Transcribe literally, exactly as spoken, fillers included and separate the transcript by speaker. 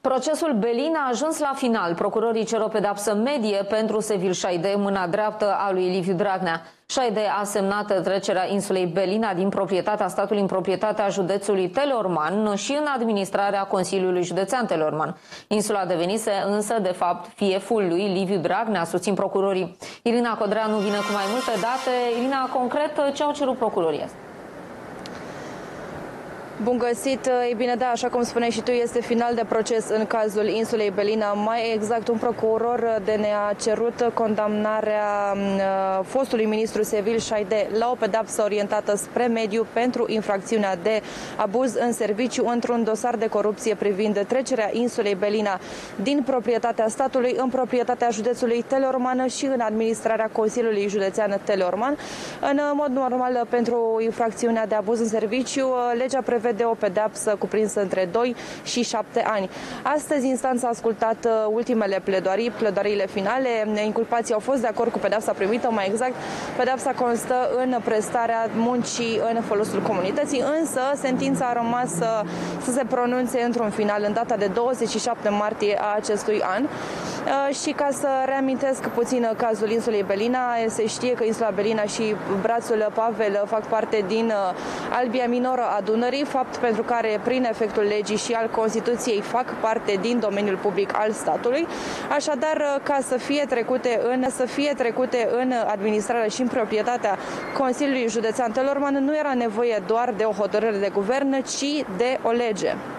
Speaker 1: Procesul Belin a ajuns la final. Procurorii cer o pedeapsă medie pentru Sevil Șaide, mâna dreaptă a lui Liviu Dragnea. Șaide a semnat trecerea insulei Belina din proprietatea statului în proprietatea județului Teleorman și în administrarea Consiliului Județean Teleorman. Insula devenise însă, de fapt, fieful lui Liviu Dragnea, susțin procurorii. Irina Codreanu vine cu mai multe date. Irina, concret, ce au cerut procurorii astăzi?
Speaker 2: Bun găsit! Ei bine, da, așa cum spuneai și tu, este final de proces în cazul insulei Belina. Mai exact, un procuror de ne-a cerut condamnarea uh, fostului ministru Sevil Șaide la o pedeapsă orientată spre mediu pentru infracțiunea de abuz în serviciu într-un dosar de corupție privind trecerea insulei Belina din proprietatea statului în proprietatea județului Teleorman și în administrarea Consiliului Județean Teleorman. În mod normal, pentru infracțiunea de abuz în serviciu, legea prevede de o pedeapsă cuprinsă între doi și șapte ani. Astăzi, instanța a ascultat ultimele pledoarii, pledoariile finale. Inculpații au fost de acord cu pedeapsa primită, mai exact, pedeapsa constă în prestarea muncii în folosul comunității, însă sentința a rămas să, să se pronunțe într-un final în data de douăzeci și șapte martie a acestui an. Și ca să reamintesc puțin cazul insulei Belina, se știe că insula Belina și brațul Pavel fac parte din albia minoră a Dunării, fapt pentru care, prin efectul legii și al Constituției, fac parte din domeniul public al statului. Așadar, ca să fie trecute în, să fie trecute în administrarea și în proprietatea Consiliului Județean Teleorman, nu era nevoie doar de o hotărâre de guvern, ci de o lege.